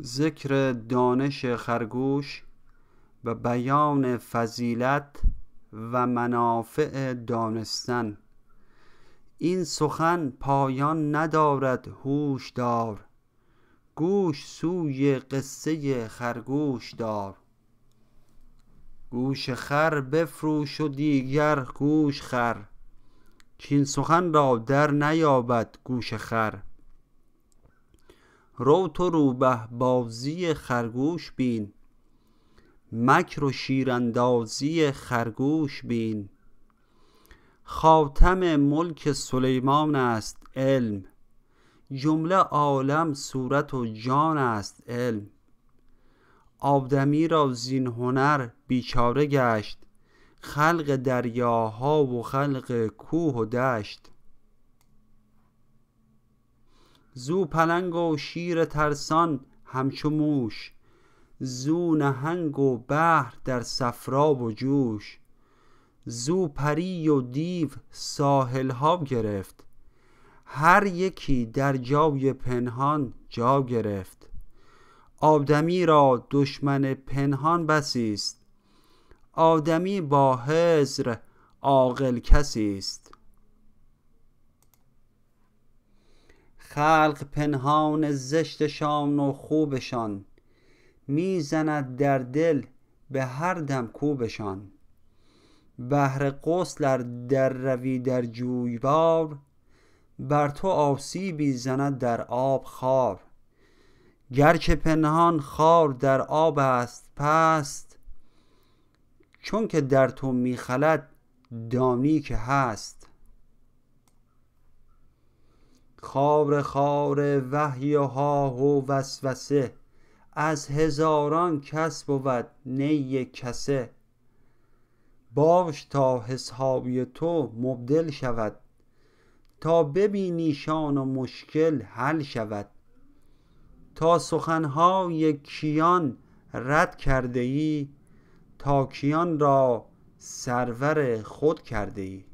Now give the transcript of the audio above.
ذکر دانش خرگوش و بیان فضیلت و منافع دانستن. این سخن پایان ندارد هوش دار، گوش سوی قصه خرگوش دار. گوش خر بفروش و دیگر گوش خر، کین سخن را در نیابد گوش خر. رو تو روبه بازی خرگوش بین، مکر و شیراندازی خرگوش بین. خاتم ملک سلیمان است علم، جمله عالم صورت و جان است علم. آدمی را زین هنر بیچاره گشت، خلق دریاها و خلق کوه و دشت. زو پلنگ و شیر ترسان همچو موش، زو نهنگ و بحر در صفرا و جوش. زو پری و دیو ساحل ها گرفت، هر یکی در جای پنهان جا گرفت. آدمی را دشمن پنهان بسی است، آدمی با حذر عاقل کسی است. خلق پنهان زشتشان و خوبشان، میزند در دل به هر دم کوبشان. بهر غسل ار در روی در جویبار، بر تو آسیبی زند در آب خار. گرچه پنهان خار در آب است پست، چون که در تو میخلد دانی که هست. خار خار وحی و ها و وسوسه، از هزاران کس بود نی یک کسه. باش تا حسابی تو مبدل شود، تا ببینیشان و مشکل حل شود. تا سخنهای کیان رد کرده ای، تا کیان را سرور خود کرده ای.